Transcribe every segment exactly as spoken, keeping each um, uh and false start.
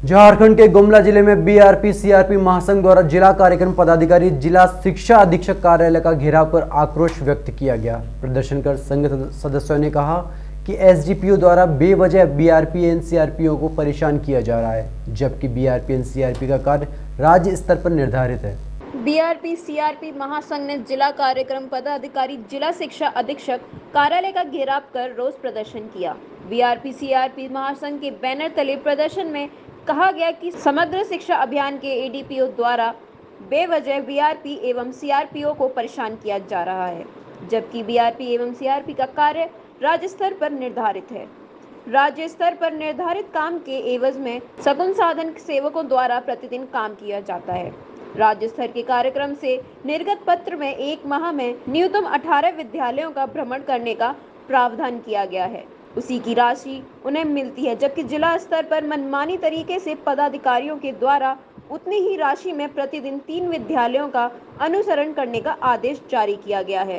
झारखंड के गुमला जिले में बीआरपी सीआरपी महासंघ द्वारा जिला कार्यक्रम पदाधिकारी जिला शिक्षा अधीक्षक कार्यालय का घेराव कर आक्रोश व्यक्त किया गया। प्रदर्शन कर संघ सदस्यों ने कहा कि एसडीपीओ द्वारा बेवजह बीआरपी एंड सीआरपीओ को परेशान किया जा रहा है, जबकि बीआरपी एंड सीआरपी का कार्य राज्य स्तर पर निर्धारित है। बीआरपी सीआरपी महासंघ ने जिला कार्यक्रम पदाधिकारी जिला शिक्षा अधीक्षक कार्यालय का घेराव कर रोष प्रदर्शन किया। बीआरपी सीआरपी महासंघ के बैनर तले प्रदर्शन में कहा गया कि समग्र शिक्षा अभियान के एडीपीओ द्वारा बेवजह बीआरपी एवं सीआरपीओ को परेशान किया जा रहा है, जबकि बीआरपी एवं सीआरपी का कार्य राज्य स्तर पर निर्धारित है। राज्य स्तर पर निर्धारित काम के एवज में सगुन साधन सेवकों द्वारा प्रतिदिन काम किया जाता है। राज्य स्तर के कार्यक्रम से निर्गत पत्र में एक माह में न्यूनतम अठारह विद्यालयों का भ्रमण करने का प्रावधान किया गया है। उसी की राशि उन्हें मिलती है, जबकि जिला स्तर पर मनमानी तरीके से पदाधिकारियों के द्वारा उतनी ही राशि में प्रतिदिन तीन विद्यालयों का अनुसरण करने का आदेश जारी किया गया है।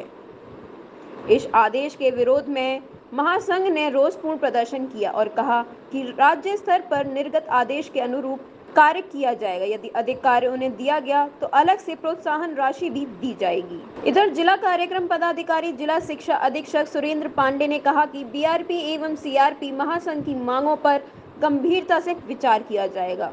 इस आदेश के विरोध में महासंघ ने रोषपूर्ण प्रदर्शन किया और कहा कि राज्य स्तर पर निर्गत आदेश के अनुरूप कार्य किया जाएगा। यदि अधिक कार्य उन्हें दिया गया तो अलग से प्रोत्साहन राशि भी दी जाएगी। इधर जिला कार्यक्रम पदाधिकारी जिला शिक्षा अधीक्षक सुरेंद्र पांडे ने कहा कि बीआरपी एवं सीआरपी महासंघ की मांगों पर गंभीरता से विचार किया जाएगा।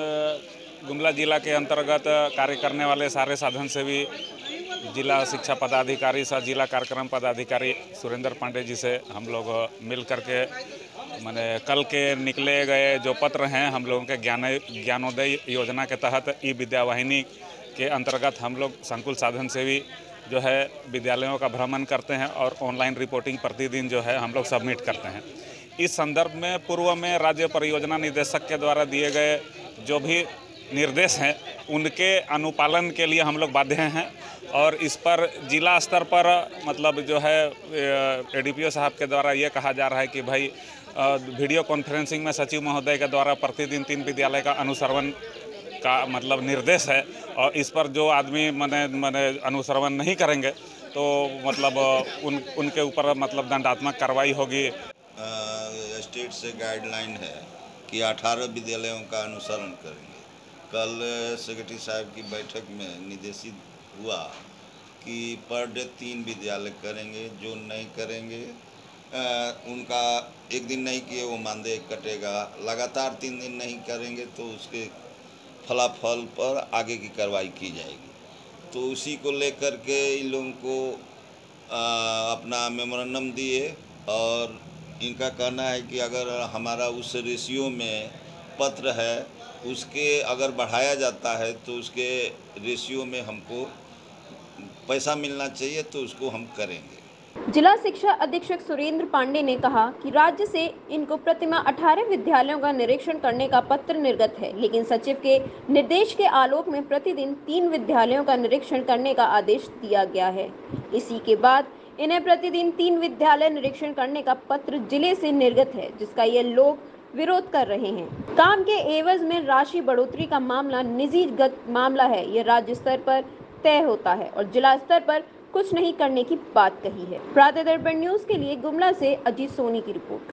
गुमला जिला के अंतर्गत कार्य करने वाले सारे साधन सेवी जिला शिक्षा पदाधिकारी सा जिला कार्यक्रम पदाधिकारी सुरेंद्र पांडे जी से हम लोग मिल करके मैंने कल के निकले गए जो पत्र हैं, हम लोगों के ज्ञान ज्ञानोदय योजना के तहत ई विद्यावाहिनी के अंतर्गत हम लोग संकुल साधन सेवी जो है विद्यालयों का भ्रमण करते हैं और ऑनलाइन रिपोर्टिंग प्रतिदिन जो है हम लोग सबमिट करते हैं। इस संदर्भ में पूर्व में राज्य परियोजना निदेशक के द्वारा दिए गए जो भी निर्देश हैं उनके अनुपालन के लिए हम लोग बाध्य हैं और इस पर जिला स्तर पर मतलब जो है एडीपीओ साहब के द्वारा ये कहा जा रहा है कि भाई वीडियो कॉन्फ्रेंसिंग में सचिव महोदय के द्वारा प्रतिदिन तीन विद्यालय का अनुसरण का मतलब निर्देश है और इस पर जो आदमी मने मने अनुसरण नहीं करेंगे तो मतलब उन उनके ऊपर मतलब दंडात्मक कार्रवाई होगी। स्टेट से गाइडलाइन है कि अठारह विद्यालयों का अनुसरण करेंगे। कल सेक्रेटरी साहब की बैठक में निर्देशित हुआ कि पर डे तीन विद्यालय करेंगे, जो नहीं करेंगे आ, उनका एक दिन नहीं किए वो मानदेय कटेगा, लगातार तीन दिन नहीं करेंगे तो उसके फलाफल पर आगे की कार्रवाई की जाएगी। तो उसी को लेकर के इन लोगों को आ, अपना मेमोरेंडम दिए और इनका कहना है कि अगर हमारा उस रेशियो में पत्र है उसके अगर बढ़ाया जाता है तो उसके रेशियो में हमको पैसा मिलना चाहिए तो उसको हम करेंगे। जिला शिक्षा अधीक्षक सुरेंद्र पांडे ने कहा कि राज्य से इनको प्रतिमा अठारह विद्यालयों का निरीक्षण करने का पत्र निर्गत है, लेकिन सचिव के निर्देश के आलोक में प्रतिदिन तीन विद्यालयों का निरीक्षण करने का आदेश दिया गया है। इसी के बाद इन्हें प्रतिदिन तीन विद्यालय निरीक्षण करने का पत्र जिले से निर्गत है, जिसका ये लोग विरोध कर रहे हैं। काम के एवज में राशि बढ़ोतरी का मामला निजीगत मामला है, यह राज्य स्तर पर तय होता है और जिला स्तर पर कुछ नहीं करने की बात कही है। प्रातः दर्पण न्यूज के लिए गुमला से अजीत सोनी की रिपोर्ट।